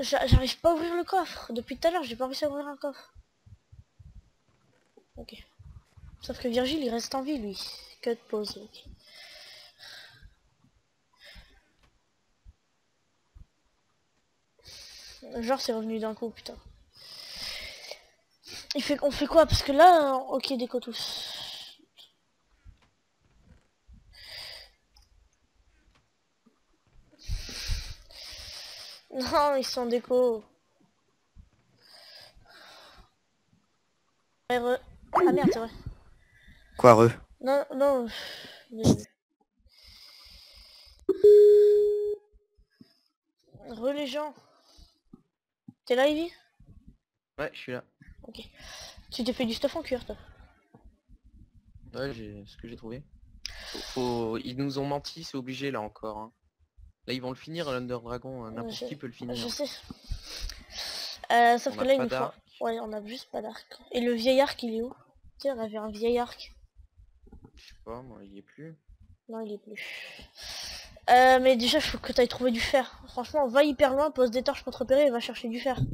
J'arrive pas à ouvrir le coffre. Depuis tout à l'heure, j'ai pas réussi à ouvrir un coffre. Ok. Sauf que Virgile, il reste en vie, lui. Que de pause. Ok. Genre, c'est revenu d'un coup, putain. On fait quoi? Parce que là, ok, déco tous. Non, ils sont déco. Ah merde, c'est vrai. Quoi, re? Non, non. Les gens. T'es là, Ivy? Ouais, je suis là. Ok. Tu t'es fait du stuff en cuir, toi. Ouais, j'ai ce que j'ai trouvé. Ils nous ont menti, c'est obligé là encore, hein. Là, ils vont le finir, l'Under Dragon. N'importe qui peut le Je finir. sais. Sauf On que n'a là, il pas nous faut... d'arc. Ouais, on a juste pas d'arc. Et le vieil arc, il est où? Tu sais, on avait un vieil arc. Je sais pas, moi, il y est plus. Non, il est plus. Mais déjà, il faut que tu ailles trouver du fer. Franchement, on va hyper loin, pose des torches pour te repérer et va chercher du fer.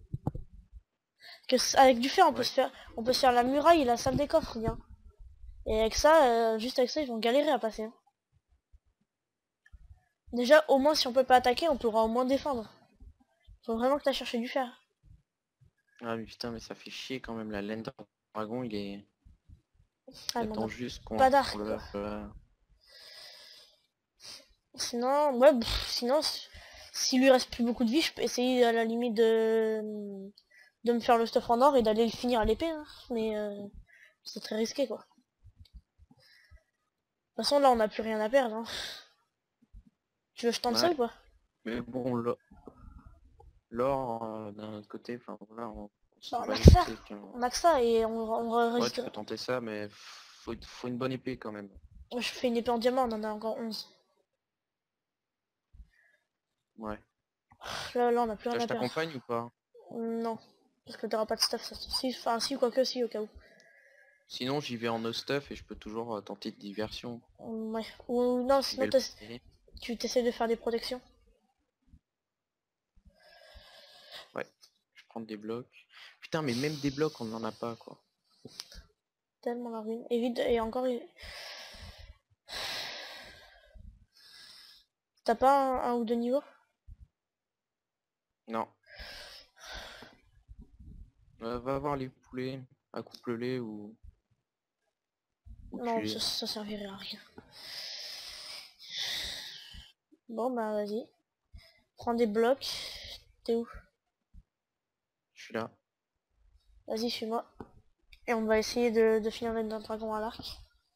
Avec du fer, Ouais. on peut se faire la muraille et la salle des coffres, bien. Et avec ça, juste avec ça, ils vont galérer à passer, hein. Déjà, au moins, si on peut pas attaquer, on pourra au moins défendre. Faut vraiment que tu ailles chercher du fer. Ah mais putain, mais ça fait chier quand même, la laine dragon, Ah, il mais on attend a juste pas qu'on d'arc, quoi. le... Sinon, ouais, sinon, s'il lui reste plus beaucoup de vie, je peux essayer à la limite de me faire le stuff en or et d'aller le finir à l'épée, hein. Mais c'est très risqué, quoi. De toute façon, là, on n'a plus rien à perdre, hein. Tu veux que je tente ça Ouais, ou pas? mais bon, l'or, d'un autre côté, enfin voilà, on Bah, s'en on a bat que les ça. steaks, hein. On a que ça et on Ouais, tu risque... peux tenter ça, mais faut une bonne épée quand même. Je fais une épée en diamant, on en a encore 11. Ouais. Là, on n'a plus Là, rien je à perdre. t'accompagne ou pas? Non. Parce que t'auras pas de stuff, ça. Si, enfin, si, quoique, si, au cas où. Sinon, j'y vais en no stuff et je peux toujours tenter de diversion. Ouais. Ou non, Si je sinon, vais le payer. tu t'essaies de faire des protections. Ouais, je prends des blocs. Putain, mais même des blocs, on n'en a pas, quoi. Tellement la ruine. Et vite, et encore... T'as pas un ou deux niveaux? Non. Va voir les poulets, accouple-les ou Non, tue-les. ça servirait à rien. Bon, bah, vas-y. Prends des blocs. T'es où? Je suis là. Vas-y, suis-moi. Et on va essayer de finir avec un dragon à l'arc.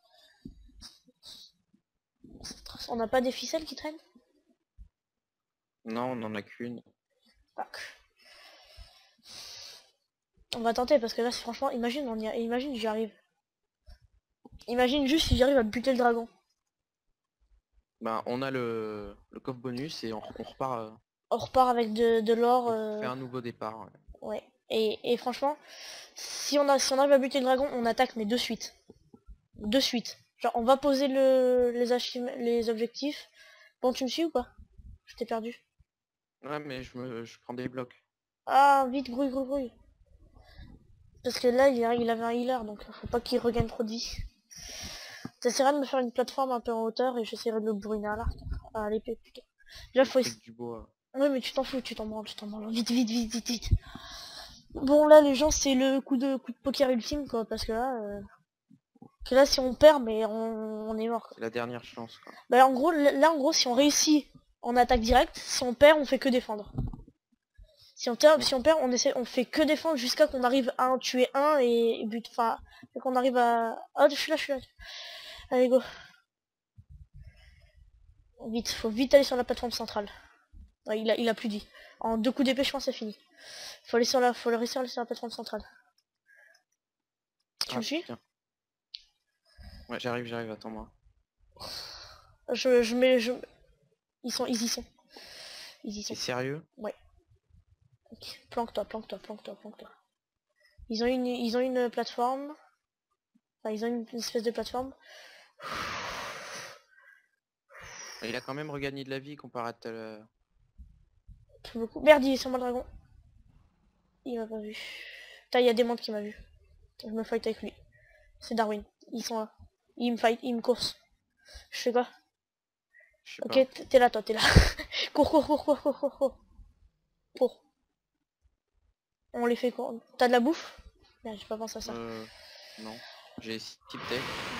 On n'a pas des ficelles qui traînent? Non, on n'en a qu'une. Fuck. On va tenter parce que là, franchement, imagine j'y arrive. Imagine juste si j'arrive à buter le dragon. Ben, on a le coffre bonus et on repart. On repart avec de l'or. On fait un nouveau départ. Ouais. Ouais. Et franchement, si on arrive à buter le dragon, on attaque mais de suite. De suite. Genre, on va poser les objectifs. Bon, tu me suis ou pas? Je t'ai perdu. Ouais, mais je prends des blocs. Ah, vite, grouille, grouille, grouille. Parce que là, il avait un healer, donc faut pas qu'il regagne trop de vie. J'essaierai de me faire une plateforme un peu en hauteur et j'essaierai de le bourriner à l'arc. À l'épée plutôt. Là, J'ai faut... pris que du bois. Ouais, mais tu t'en fous, tu t'en branles, tu t'en branles. Vite, vite, vite, vite, vite. Bon, là, les gens, c'est le coup de poker ultime, quoi, parce que là, si on perd, mais on est mort, quoi. C'est la dernière chance, quoi. Bah, en gros, si on réussit, on attaque direct. Si on perd, on fait que défendre. Mm. Si on perd, on fait que défendre jusqu'à qu'on arrive à en tuer un et but. Enfin, qu'on arrive à... Ah, je suis là. Allez, go. Vite, faut vite aller sur la plateforme centrale. Ouais, il a plus dit. En deux coups d'épée, je pense, c'est fini. Faut le réussir sur la plateforme centrale. Tu me Ah, suis? putain. Ouais, j'arrive, attends-moi. Je mets... Ils y sont. Ils y T'es sont. sérieux? Ouais. Ok. Planque-toi, planque-toi, planque-toi, planque-toi. Ils ont une plateforme. Enfin, ils ont une espèce de plateforme. Il a quand même regagné de la vie comparé à tout à l'heure. Tout le coup. Merde, il est sur moi le dragon. Il m'a pas vu. Putain, il y a des mondes qui m'a vu. Je me fight avec lui. C'est Darwin. Ils sont là. Ils me fight, ils me course. Je fais quoi? Je sais Ok, pas. t'es là toi, t'es là. Cours, cours, cours, cours, cours, cours, cours. Cours. On les fait courir. T'as de la bouffe? Merde, j'ai pas pensé à ça. Non. J'ai type tech.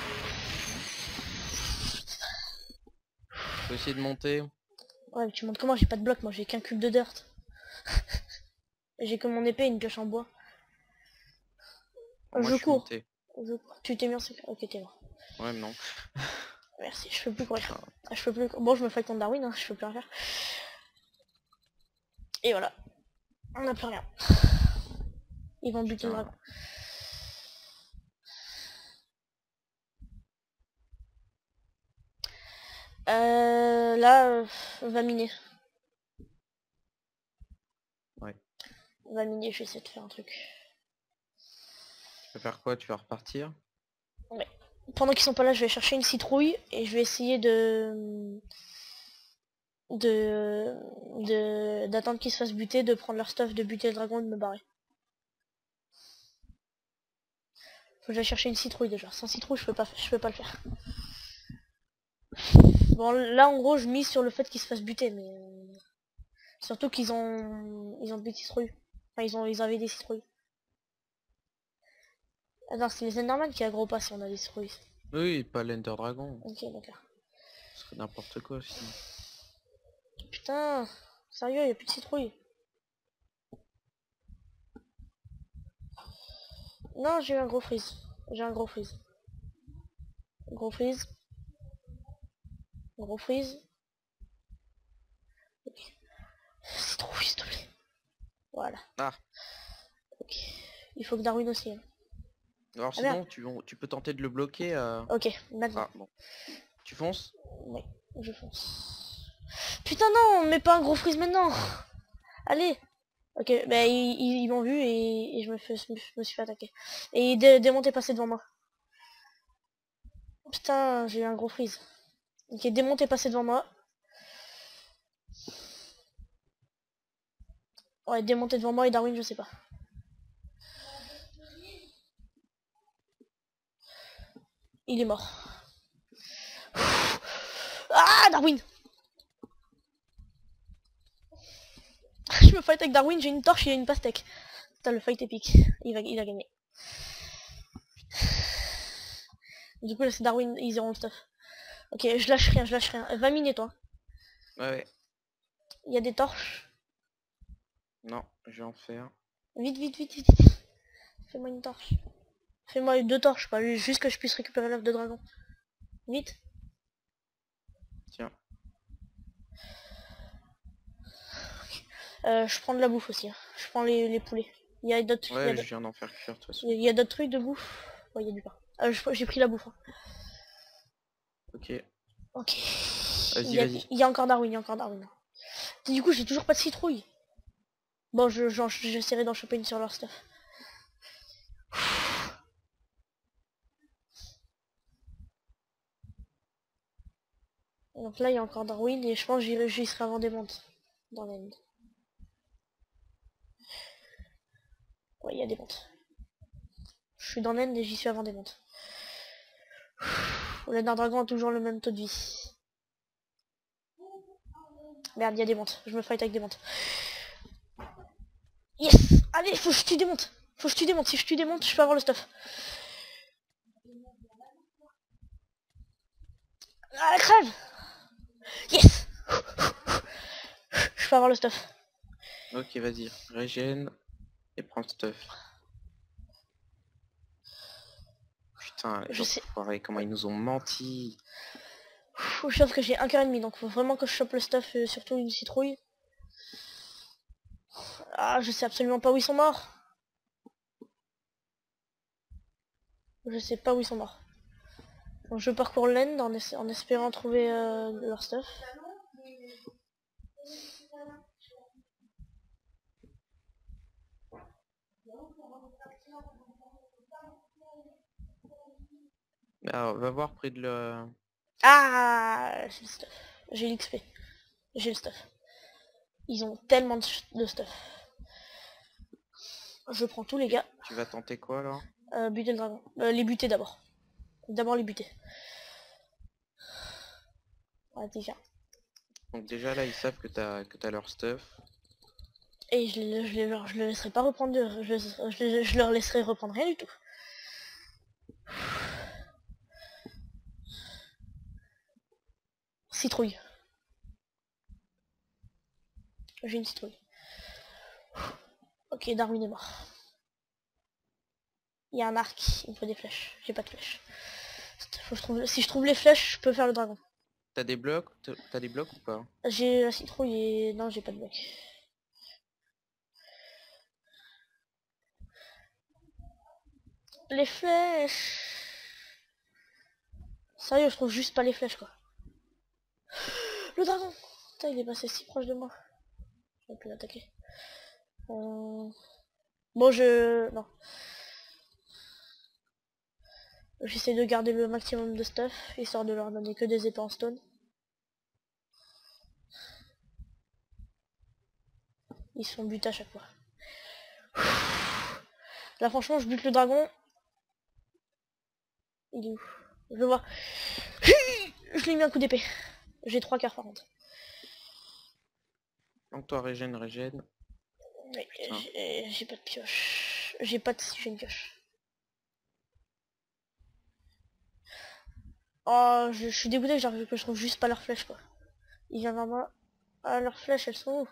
Je peux essayer de monter. Ouais, mais tu montres comment? J'ai pas de bloc, moi j'ai qu'un cube de dirt. J'ai que mon épée et une pioche en bois. Moi Je je suis cours. monté. Tu t'es mis en sécurité. Ok, t'es mort. Ouais mais non. Merci, je peux plus courir. Ah, Ah, je peux plus. Bon, je me fight contre Darwin, hein, je peux plus rien faire. Et voilà. On a plus rien. Ils vont buter le putain. dragon. Là, va miner. Ouais. Va miner, je vais essayer de faire un truc. Tu vas faire quoi? Tu vas repartir? Ouais. Pendant qu'ils sont pas là, je vais chercher une citrouille et je vais essayer d'attendre qu'ils se fassent buter, de prendre leur stuff, de buter le dragon et de me barrer. Faut que j'aille chercher une citrouille déjà. Sans citrouille, je peux pas le faire. Bon, là en gros, je mise sur le fait qu'ils se fassent buter, mais surtout qu'ils ont des citrouilles. Enfin, ils avaient des citrouilles. Ah non, c'est les Enderman qui aggro pas si on a des citrouilles. Oui, pas l'Ender Dragon. Ok, d'accord. Ce serait n'importe quoi sinon. Putain, sérieux, y a plus de citrouilles. Non, j'ai eu un gros freeze. J'ai un gros freeze. Gros freeze. Gros freeze. Ok. Citrouille, s'il te plaît. Voilà. Ah. Ok. Il faut que Darwin aussi. Hein. Alors Ah merde. sinon tu peux tenter de le bloquer. Ok, maintenant. Ah bon. Tu fonces? Oui, je fonce. Putain non, mais pas un gros freeze maintenant. Allez. Ok, bah ils m'ont vu et je me suis fait attaquer. Et Démon est passé devant moi. Putain, j'ai eu un gros freeze. Ok, Démon est passé devant moi. Ouais, Démon est devant moi et Darwin, je sais pas. Il est mort. Ah, Darwin. Je me fight avec Darwin, j'ai une torche, il a une pastèque. Putain, le fight épique. Il a gagné. Du coup, là, c'est Darwin, ils auront le stuff. Ok, je lâche rien, je lâche rien. Va miner, toi. Ouais. Il y a des torches. Non, je vais en faire. Vite, vite, vite, vite, vite. Fais-moi une torche. Fais-moi 2 torches, pas juste que je puisse récupérer l'œuf de dragon. Vite. Tiens. Je prends de la bouffe aussi. Hein. Je prends les poulets. Il y a d'autres. Ouais, je viens d'en faire cuire de toute façon. Il y a d'autres trucs de bouffe. Ouais, il y a du pain. J'ai pris la bouffe. Hein. Ok. Ok. Vas-y, vas-y. Il y a encore Darwin, il y a encore Darwin. Et du coup, j'ai toujours pas de citrouille. Bon, j'essaierai d'en choper une sur leur stuff. Donc là, il y a encore Darwin et je pense que j'y serai avant des montes. Dans l'end. Ouais, il y a des montes. Je suis dans l'end et j'y suis avant des montes. Le Dragon a toujours le même taux de vie. Merde, il y a des montes. Je me fight avec des montes. Yes. Allez, faut que je tue des montes. Faut que je tue des montes. Si je tue des montes, je peux avoir le stuff. Ah, crève. Yes. Je peux avoir le stuff. Ok, vas-y. Régène et prends le stuff. Putain, les enfoirés, comment ils nous ont menti. Sauf que j'ai un cœur et demi, donc faut vraiment que je chope le stuff, surtout une citrouille. Ah, je sais absolument pas où ils sont morts. Je sais pas où ils sont morts. Donc je parcours l'end en espérant trouver leur stuff. Alors, va voir près de le... Ah, j'ai le stuff. J'ai l'XP. J'ai le stuff. Ils ont tellement de stuff. Je prends tous les gars. Tu vas tenter quoi là? Buter le dragon. Les buter d'abord. D'abord les buter. Ouais, déjà. Donc déjà là ils savent que t'as leur stuff. Et je le laisserai pas reprendre je leur laisserai reprendre rien du tout. Citrouille. J'ai une citrouille. Ok, Darwin est mort. Il y a un arc, il me faut des flèches. J'ai pas de flèches. Si je trouve les flèches, je peux faire le dragon. T'as des blocs? T'as des blocs ou pas? J'ai la citrouille et... Non, j'ai pas de bloc. Les flèches. Sérieux, je trouve juste pas les flèches quoi. Le dragon. Putain, il est passé si proche de moi. J'aurais pu l'attaquer. Bon, non. J'essaie de garder le maximum de stuff, histoire de leur donner que des épées en stone. Ils se font buter à chaque fois. Là franchement je bute le dragon. Il est où? Je le vois. Je lui ai mis un coup d'épée. J'ai 3 quarts par contre. Donc toi régène. J'ai pas de pioche. J'ai pas de si j'ai une pioche. Oh, je suis dégoûté que je trouve juste pas leurs flèches quoi. Ils viennent vers moi. Ah, leurs flèches elles sont où?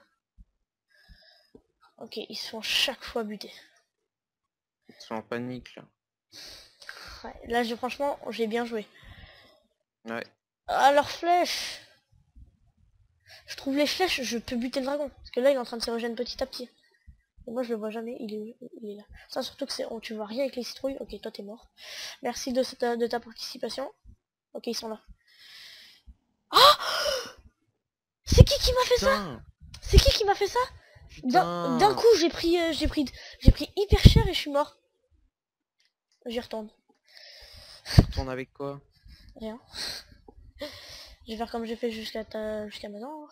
Ok, ils se font chaque fois buter. Ils sont en panique là. Ouais, là franchement j'ai bien joué. Ouais. Ah leurs flèches. Je trouve les flèches, je peux buter le dragon. Parce que là il est en train de se régénérer petit à petit. Et moi je le vois jamais, il est là. Ça surtout que c'est. Oh, tu vois rien avec les citrouilles. Ok, toi t'es mort. Merci de ta participation. Ok, ils sont là. Oh, c'est qui m'a fait ça? C'est qui m'a fait ça? D'un coup j'ai pris hyper cher et je suis mort. J'y retourne. Retourne avec quoi? Rien. Je vais faire comme j'ai fait jusqu'à maintenant.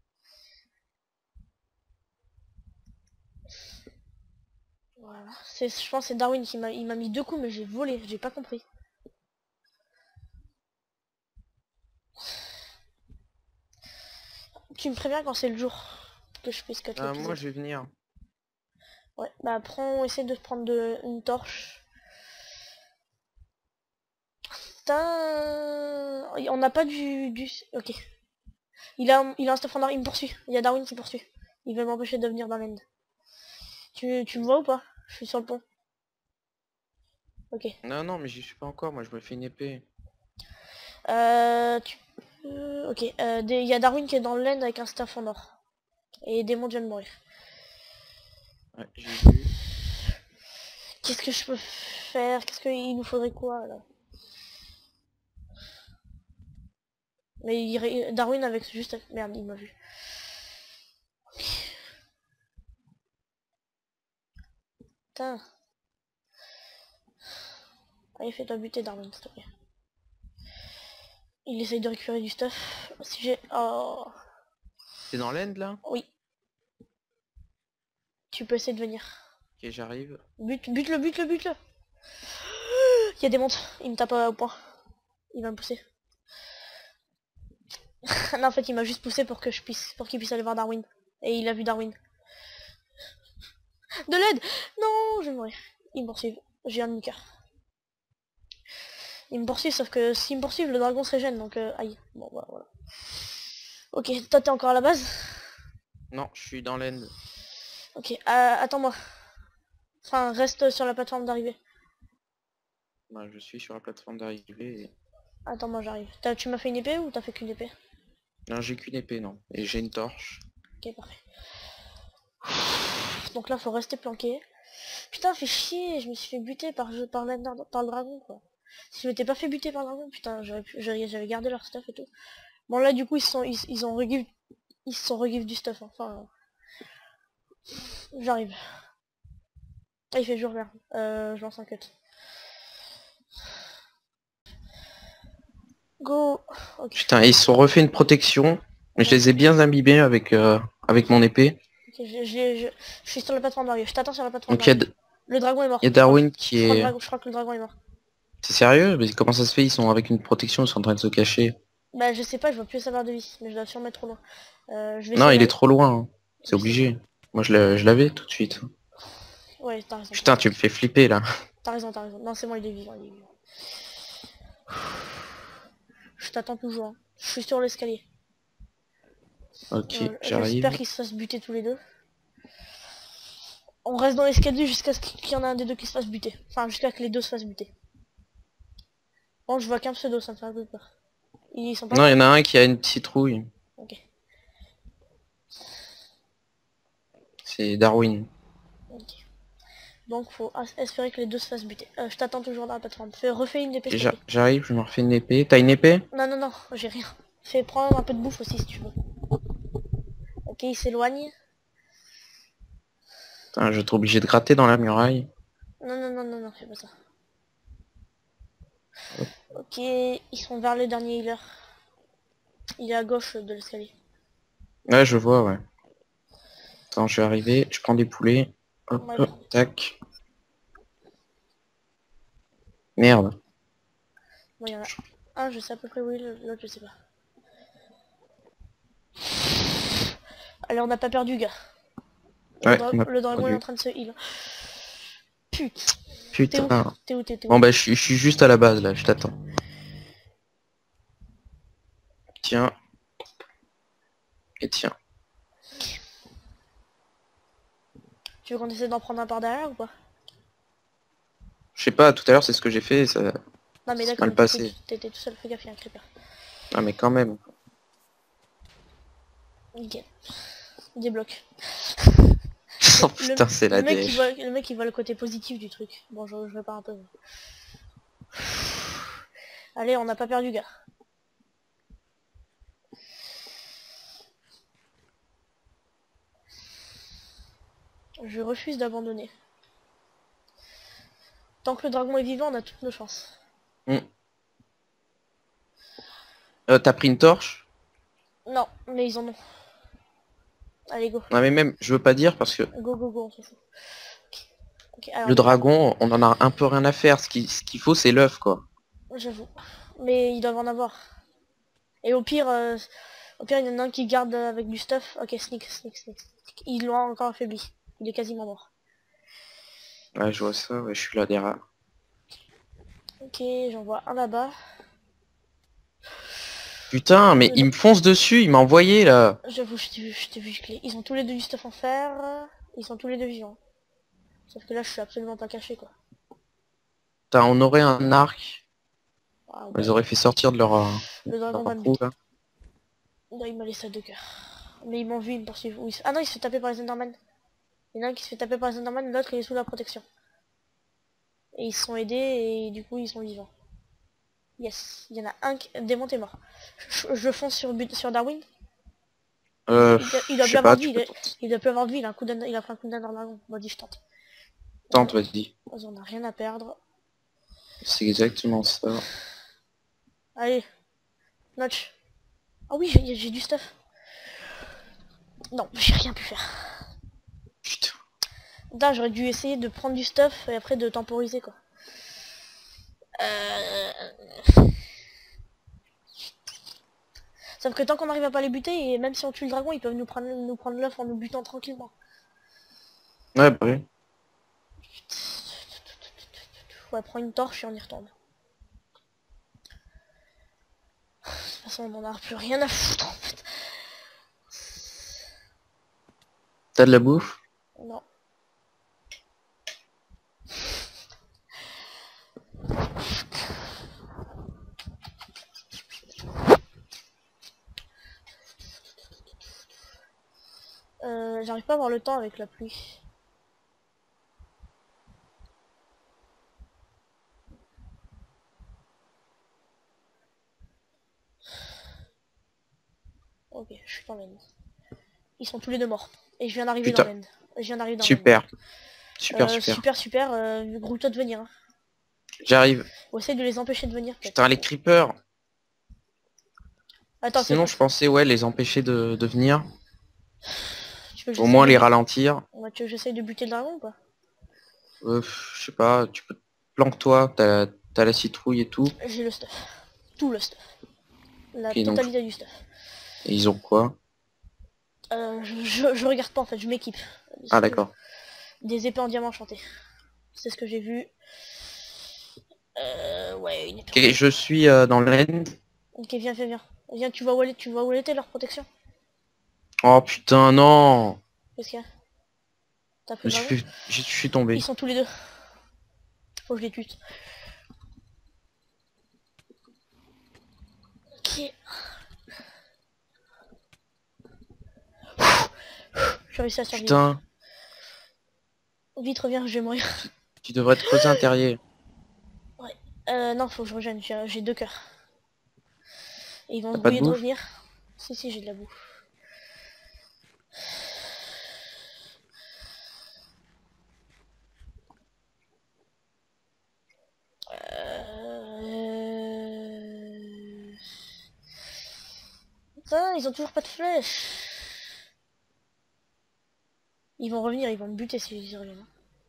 Voilà. Je pense que c'est Darwin qui m'a mis 2 coups mais j'ai volé, j'ai pas compris. Tu me préviens quand c'est le jour que je puisse cut l'épisode. Moi je vais venir. Ouais, bah essaie de prendre une torche. Putain, on n'a pas Ok. Il a un stuff en or, il me poursuit. Il y a Darwin qui me poursuit. Il veut m'empêcher de venir dans l'end. Tu me vois ou pas? Je suis sur le pont. Ok. Non mais j'y suis pas encore, moi je me fais une épée. Ok, il y a Darwin qui est dans l'end avec un staff en or. Et Démon vient de mourir. Ouais, j'ai vu. Qu'est-ce que je peux faire? Qu'est-ce qu'il nous faudrait quoi là? Mais Darwin avec juste... Merde, il m'a vu. Putain. Allez, fais-toi buter Darwin, s'il te plaît. Il essaye de récupérer du stuff. Si j'ai... Oh. T'es dans l'end là? Oui. Tu peux essayer de venir. Ok, j'arrive. Bute-le. Il y a des montres. Il me tape au point. Il va me pousser. Non, en fait, il m'a juste poussé pour qu'il puisse aller voir Darwin. Et il a vu Darwin. De l'aide! Non, je vais mourir. Il me poursuit. J'ai un demi-cœur. Il me poursuit, sauf que s'il me poursuit, le dragon se régène, donc aïe. Bon, bah, voilà. Ok, toi t'es encore à la base? Non, je suis dans l'end. Ok, attends-moi. Enfin, reste sur la plateforme d'arrivée. Bah, je suis sur la plateforme d'arrivée. Attends, moi j'arrive. Tu m'as fait une épée ou t'as fait qu'une épée? Non, j'ai qu'une épée, non. Et j'ai une torche. Ok, parfait. Donc là, faut rester planqué. Putain, fait chier, je me suis fait buter par le dragon, quoi. Si je m'étais pas fait buter par le dragon, putain, j'avais gardé leur stuff et tout. Bon, là, du coup, ils se sont regive du stuff, hein. Enfin... J'arrive. Ah, il fait jour vert. Je lance un cut. Go. Okay. Putain, ils se sont refait une protection. Mais je les ai bien imbibés avec avec mon épée. Ok, je suis sur la plateforme d'arrivée. Je t'attends sur la plateforme Donc il d'arrivée. Le dragon est mort. y a Darwin qui est... Je crois que le dragon est mort. C'est sérieux? Mais comment ça se fait? Ils sont avec une protection, ils sont en train de se cacher. Bah je sais pas, je vois plus savoir de vie, mais je dois sûrement être trop loin. Je vais Non, essayer il est d'aller. trop loin, hein. C'est obligé. Moi je l'avais tout de suite. Ouais, t'as raison. Putain, tu me fais flipper là. T'as raison, t'as raison. Non, c'est bon, il est vivant, il est vivant. Je t'attends toujours. Hein. Je suis sur l'escalier. Ok, J'espère j'arrive. qu'ils se fassent buter tous les deux. On reste dans l'escalier jusqu'à ce qu'il y en ait un des deux qui se fasse buter. Enfin, jusqu'à ce que les deux se fassent buter. Bon, je vois qu'un pseudo, ça me fait un peu peur. Ils sont pas Non, il y morts. en a un qui a une citrouille. Ok. C'est Darwin. Ok. Donc faut espérer que les deux se fassent buter. Je t'attends toujours dans la plateforme. Refais une dépêche. Ok, j'arrive, je me refais une épée. T'as une épée? Non, non, non, j'ai rien. Fais prendre un peu de bouffe aussi si tu veux. Ok, il s'éloigne. Putain, je vais être obligé de gratter dans la muraille. Non, non, non, non, non, fais pas ça. Ok, ils sont vers le dernier healer. Il est à gauche de l'escalier. Ouais, je vois, ouais. Attends, je vais arriver, je prends des poulets. Hop, Ouais, hop, tac. Merde. bon, il y en a un, je sais à peu près où il est, l'autre je sais pas. Allez, on n'a pas perdu, gars. Ouais, Le dragon est en train de se heal. Putain. Putain. T'es où Bon bah je suis juste à la base là, je t'attends. Tiens. Et tiens. Tu veux qu'on essaie d'en prendre un par derrière ou pas? Je sais pas, tout à l'heure c'est ce que j'ai fait, ça Non mais c'est d'accord, mal passé. t'étais tout seul, fais gaffe, il y a un creeper. Ah mais quand même. Nickel. Débloque. Oh putain, c'est la dèche. Le mec il voit le côté positif du truc. Bon, je vais pas un peu. Allez, on n'a pas perdu, gars. Je refuse d'abandonner. Tant que le dragon est vivant, on a toutes nos chances. T'as pris une torche? Non, mais ils en ont. Allez, go. Non mais même, je veux pas dire parce que Go, go, go, on s'en fout. Ok, alors, le dragon, on en a un peu rien à faire. Ce qu'il faut c'est l'œuf quoi. j'avoue. Mais ils doivent en avoir. Et au pire, il y en a un qui garde avec du stuff. Ok, sneak, sneak, sneak. Ils l'ont encore affaibli. Il est quasiment mort. Ouais, je vois ça, ouais, je suis là derrière. Ok, j'en vois un là-bas. Putain, mais il me fonce dessus, il m'a envoyé là. J'avoue, je t'ai vu gicler. Ils ont tous les deux du stuff en fer. Ils sont tous les deux vivants. Sauf que là, je suis absolument pas caché, quoi. On aurait un arc. Ah, Ils ouais. auraient fait sortir de leur, Le dragon va me trou buter. là. Non, il m'a laissé à 2 cœurs. Mais ils m'ont vu, ils me poursuivent. Ah non, il se fait taper par les Enderman. Il y en a un qui se fait taper par les Enderman, l'autre il est sous la protection. Et ils se sont aidés et du coup ils sont vivants. Yes, il y en a un qui... Démon est mort. Je fonce sur Darwin. Il doit Je plus sais avoir pas, de vie, il doit plus avoir de vie, il a pris un coup d'un dragon. Vas-y, je tente. tente, vas-y. Vas-y, on a rien à perdre. C'est exactement ça. Allez, notch. Ah oui, j'ai du stuff. Non, j'ai rien pu faire. Putain. Là, j'aurais dû essayer de prendre du stuff et après de temporiser, quoi. Sauf que tant qu'on n'arrive à pas les buter, et même si on tue le dragon, ils peuvent nous prendre l'œuf en nous butant tranquillement. Ouais, bah oui. Ouais, prends une torche et on y retourne. De toute façon, on en a plus rien à foutre, en fait. T'as de la bouffe? Non. J'arrive pas à avoir le temps avec la pluie. Ok, je suis dans l'end. Ils sont tous les deux morts. Et je viens d'arriver dans Putain. l'end. Je viens d'arriver dans Super. l'end. Super. Super. Grouille-toi de venir. Hein. J'arrive. Ou essaye de les empêcher de venir, peut-être. Putain, les creepers. Attends, Sinon, je pensais, ouais, les empêcher de venir. Tu veux que Au j'essaye moins de les buter... ralentir. Ouais, tu veux que j'essaye de buter le dragon ou pas? Je sais pas, tu peux... Planque-toi, t'as la citrouille et tout. J'ai le stuff. Tout le stuff. La Ok, donc... totalité du stuff. Et ils ont quoi? Je regarde pas en fait, je m'équipe. Ah d'accord. Des épées en diamant enchanté. C'est ce que j'ai vu. Ouais, une épée en Ok, diamant. je suis dans l'end. Ok, viens, viens, viens. Viens, tu vois où elle était leur protection? Oh putain, non! Qu'est-ce qu'il y a? T'as pris Je le dragon? je suis Ils tombé. sont tous les deux. Faut que je les tue. Ok. J'ai réussi à survivre. Putain, Vite, reviens, je vais mourir. tu devrais te creuser un terrier. Ouais. Non, faut que je rejoigne. J'ai 2 cœurs. Et ils vont T'as se pas de brouiller de bouffe? revenir. Si, si, j'ai de la bouffe. Putain, ils ont toujours pas de flèches. Ils vont revenir, ils vont me buter si ils reviennent.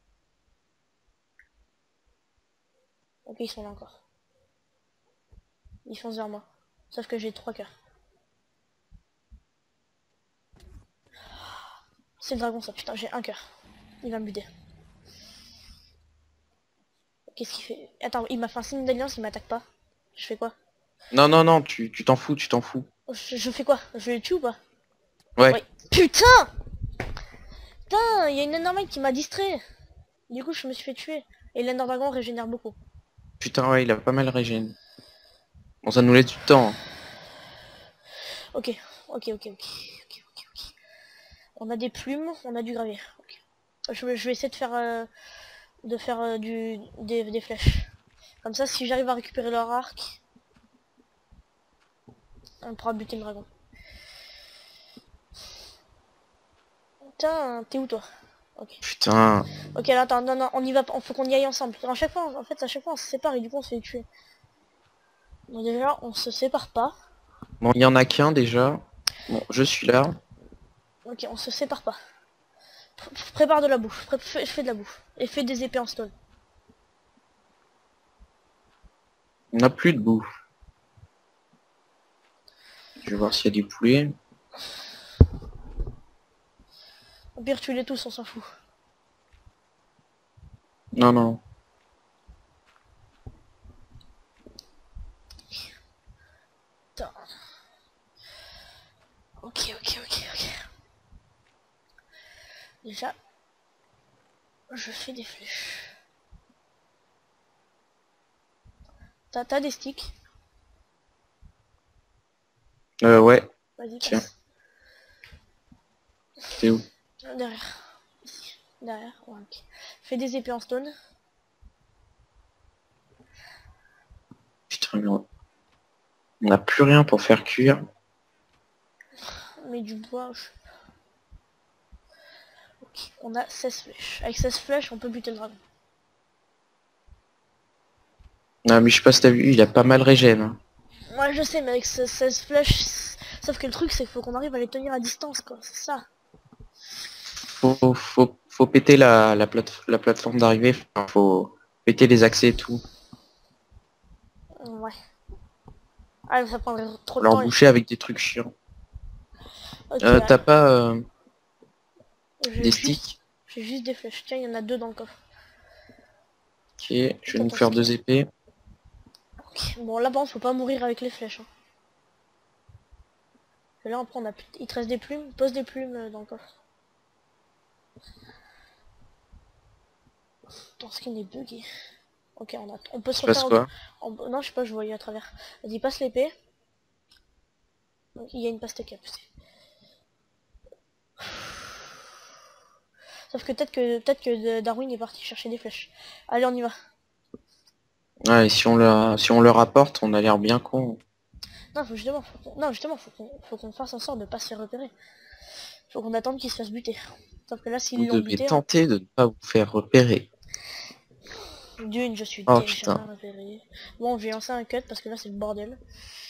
Ok, ils sont là encore. Ils foncent vers moi. Sauf que j'ai 3 cœurs. C'est le dragon ça, putain, j'ai 1 cœur. Il va me buter. Qu'est-ce qu'il fait? Attends, il m'a fait un signe d'alliance, il m'attaque pas. Je fais quoi? Non, non, non, tu t'en fous, tu t'en fous. Je fais quoi? Je le tue ou pas? Ouais. Ouais. Putain! Putain, il y a une Endermite qui m'a distrait. Du coup, je me suis fait tuer. Et l'Ender Dragon régénère beaucoup. Putain, ouais, il a pas mal régène. Bon, ça nous laisse du temps, hein. Ok, ok, ok, ok. Ok. On a des plumes, on a du gravier. Ok. Je vais essayer de faire des flèches. Comme ça, si j'arrive à récupérer leur arc, on pourra buter le dragon. Putain, t'es où toi? Ok. Putain. Ok, là, attends, non, non, on y va, faut qu'on y aille ensemble. À chaque fois, en fait, à chaque fois, on se sépare et du coup, on se fait tuer. Donc déjà, on se sépare pas. Bon, il y en a qu'un déjà. Bon, je suis là. Ok, on se sépare pas. Prépare de la bouffe, fais de la bouffe. Et fais des épées en stone. On n'a plus de bouffe. Je vais voir s'il y a du poulet. Au pire, tue-les tous, on s'en fout. Non, non. Putain. Ok, ok, ok, ok. Déjà, je fais des flèches. T'as des sticks? Ouais. Vas-y, Tiens, passe. t'es où? Derrière. Ici. Derrière. Ouais, ok. Fais des épées en stone. Putain, mais on n'a plus rien pour faire cuire. Mais du bois. Ok, on a 16 flèches. Avec 16 flèches, on peut buter le dragon. Non, mais je sais pas si t'as vu, il a pas mal régène, hein. Ouais, je sais, mais avec 16 flèches... Sauf que le truc, c'est qu'il faut qu'on arrive à les tenir à distance, quoi. C'est ça. Faut péter la plateforme d'arrivée. Enfin, faut péter les accès et tout. Ouais. Ah, ça prendrait trop Faut de leur temps. boucher avec des trucs chiants. Ok, ouais. T'as pas J'ai des juste... sticks? J'ai juste des flèches. Tiens, il y en a 2 dans le coffre. Ok, je vais T'as nous ton faire skill. 2 épées. Ok. Bon, là, par contre, faut pas mourir avec les flèches. Hein. Et là, après, il te reste des plumes. Pose des plumes dans le coffre. Ton skin est bugué. Ok, on peut Il se se passe refaire... quoi? Non, je sais pas, je voyais à travers. Vas-y, passe l'épée. Il y a une pastèque à pousser. Sauf que peut-être que Darwin est parti chercher des flèches. Allez, on y va. Ouais, et si on leur apporte, on a l'air bien con. Non, justement, faut qu'on fasse en sorte de pas se faire repérer. Faut qu'on attende qu'il se fasse buter. Sauf que là, Vous s'ils l'ont devez buté, hein, tenter de ne pas vous faire repérer. d'une, je suis Oh déjà putain. repéré. Bon, je vais lancer un cut parce que là, c'est le bordel.